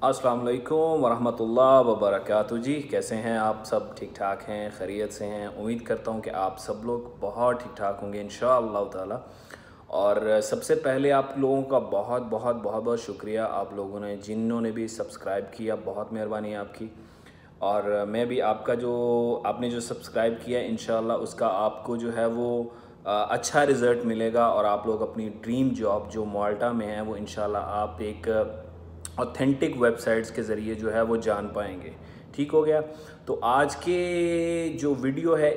अस्सलाम वालेकुम वरहमतुल्लाह वबरकातुहू जी। कैसे हैं आप सब? ठीक ठाक हैं, खैरियत से हैं? उम्मीद करता हूं कि आप सब लोग बहुत ठीक ठाक होंगे इंशाअल्लाह ताला। और सबसे पहले आप लोगों का बहुत बहुत बहुत बहुत शुक्रिया, आप लोगों ने जिन्होंने भी सब्सक्राइब किया, बहुत मेहरबानी है आपकी। और मैं भी आपका जो आपने जो सब्सक्राइब किया इंशाअल्लाह उसका आपको जो है वो अच्छा रिज़ल्ट मिलेगा और आप लोग अपनी ड्रीम जॉब जो माल्टा में है वो इंशाअल्लाह आप एक ऑथेंटिक वेबसाइट्स के ज़रिए जो है वो जान पाएंगे। ठीक हो गया। तो आज के जो वीडियो है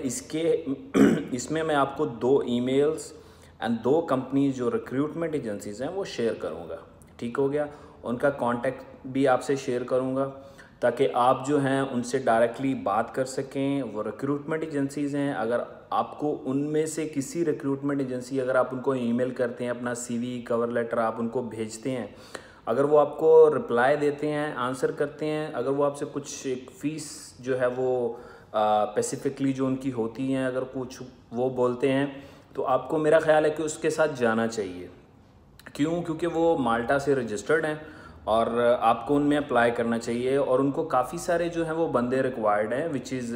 इसमें मैं आपको 2 ईमेल्स एंड 2 कंपनीज जो रिक्रूटमेंट एजेंसीज़ हैं वो शेयर करूँगा। ठीक हो गया। उनका कांटेक्ट भी आपसे शेयर करूँगा ताकि आप जो हैं उनसे डायरेक्टली बात कर सकें। वो रिक्रूटमेंट एजेंसीज़ हैं, अगर आपको उनमें से किसी रिक्रूटमेंट एजेंसी अगर आप उनको ईमेल करते हैं, अपना सीवी कवर लेटर आप उनको भेजते हैं, अगर वो आपको रिप्लाई देते हैं, आंसर करते हैं, अगर वो आपसे कुछ एक फ़ीस जो है वो स्पेसिफिकली जो उनकी होती हैं अगर कुछ वो बोलते हैं तो आपको मेरा ख़्याल है कि उसके साथ जाना चाहिए। क्यों? क्योंकि वो माल्टा से रजिस्टर्ड हैं और आपको उनमें अप्लाई करना चाहिए। और उनको काफ़ी सारे जो हैं वो बंदे रिक्वायर्ड हैं, which is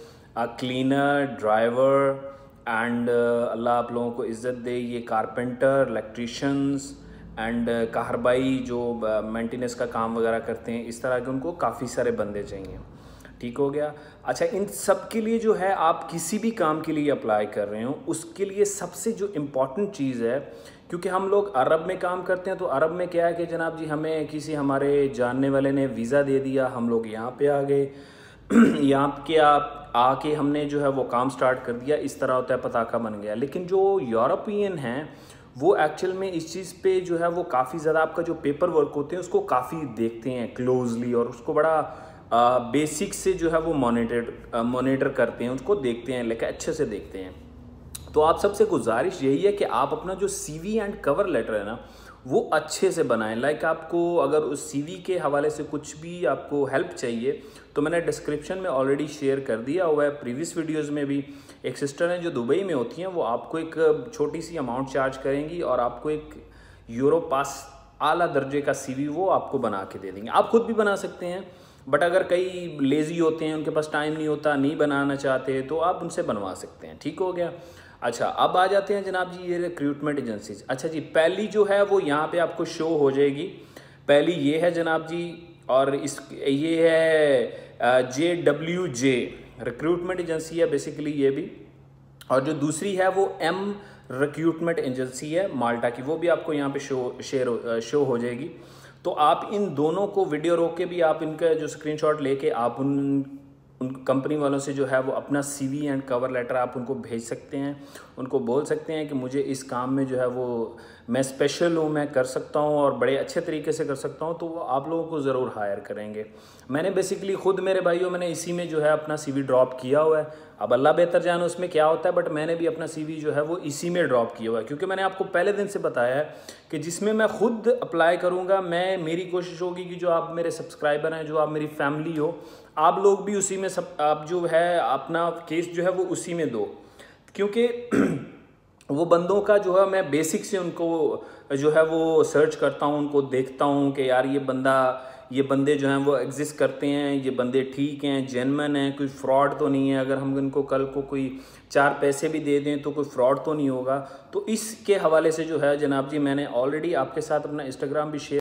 cleaner, driver and अल्लाह आप लोगों को इज़्ज़त दे, ये कारपेंटर, इलेक्ट्रीशियंस एंड कहरबाई जो मेंटेनेंस का काम वगैरह करते हैं, इस तरह के उनको काफ़ी सारे बंदे चाहिए। ठीक हो गया। अच्छा, इन सब के लिए जो है आप किसी भी काम के लिए अप्लाई कर रहे हो उसके लिए सबसे जो इम्पॉर्टेंट चीज़ है, क्योंकि हम लोग अरब में काम करते हैं तो अरब में क्या है कि जनाब जी हमें किसी हमारे जानने वाले ने वीज़ा दे दिया, हम लोग यहाँ पे आ गए यहाँ के आके हमने जो है वो काम स्टार्ट कर दिया, इस तरह होता है, पताका बन गया। लेकिन जो यूरोपियन हैं वो एक्चुअल में इस चीज़ पे जो है वो काफ़ी ज़्यादा आपका जो पेपर वर्क होते हैं उसको काफ़ी देखते हैं क्लोजली और उसको बड़ा बेसिक से जो है वो मॉनिटर करते हैं, उसको देखते हैं, लेकिन अच्छे से देखते हैं। तो आप सबसे गुजारिश यही है कि आप अपना जो सीवी एंड कवर लेटर है ना वो अच्छे से बनाएं। लाइक आपको अगर उस सीवी के हवाले से कुछ भी आपको हेल्प चाहिए तो मैंने डिस्क्रिप्शन में ऑलरेडी शेयर कर दिया हुआ है, प्रीवियस वीडियोस में भी। एक सिस्टर हैं जो दुबई में होती हैं, वो आपको एक छोटी सी अमाउंट चार्ज करेंगी और आपको एक यूरो पास आला दर्जे का सीवी वो आपको बना के दे देंगे। आप खुद भी बना सकते हैं, बट अगर कई लेज़ी होते हैं, उनके पास टाइम नहीं होता, नहीं बनाना चाहते, तो आप उनसे बनवा सकते हैं। ठीक हो गया। अच्छा, अब आ जाते हैं जनाब जी ये रिक्रूटमेंट एजेंसीज। अच्छा जी, पहली जो है वो यहाँ पे आपको शो हो जाएगी। पहली ये है जनाब जी, और ये है JWJ रिक्रूटमेंट एजेंसी है बेसिकली ये भी। और जो दूसरी है वो M रिक्रूटमेंट एजेंसी है माल्टा की, वो भी आपको यहाँ पे शो हो जाएगी। तो आप इन दोनों को वीडियो रोक के भी आप इनका जो स्क्रीनशॉट लेके आप उन कंपनी वालों से जो है वो अपना सीवी एंड कवर लेटर आप उनको भेज सकते हैं। उनको बोल सकते हैं कि मुझे इस काम में जो है वो मैं स्पेशल हूँ, मैं कर सकता हूँ और बड़े अच्छे तरीके से कर सकता हूँ, तो वो आप लोगों को ज़रूर हायर करेंगे। मैंने बेसिकली खुद मेरे भाइयों मैंने इसी में जो है अपना सीवी ड्रॉप किया हुआ है। अब अल्लाह बेहतर जाने उसमें क्या होता है, बट मैंने भी अपना सीवी जो है वो इसी में ड्रॉप किया हुआ है, क्योंकि मैंने आपको पहले दिन से बताया है कि जिसमें मैं खुद अप्लाई करूँगा, मेरी कोशिश होगी कि जो आप मेरे सब्सक्राइबर हैं, जो आप मेरी फैमिली हो, आप लोग भी उसी में आप जो है अपना केस जो है वो उसी में दो। क्योंकि वो बंदों का जो है मैं बेसिक से उनको जो है वो सर्च करता हूँ, उनको देखता हूँ कि यार ये बंदे जो हैं वो एग्जिस्ट करते हैं, ये बंदे ठीक हैं, जेन्युइन हैं, कोई फ्रॉड तो नहीं है। अगर हम इनको कल को कोई 4 पैसे भी दे दें तो कोई फ्रॉड तो नहीं होगा। तो इसके हवाले से जो है जनाब जी मैंने ऑलरेडी आपके साथ अपना इंस्टाग्राम भी शेयर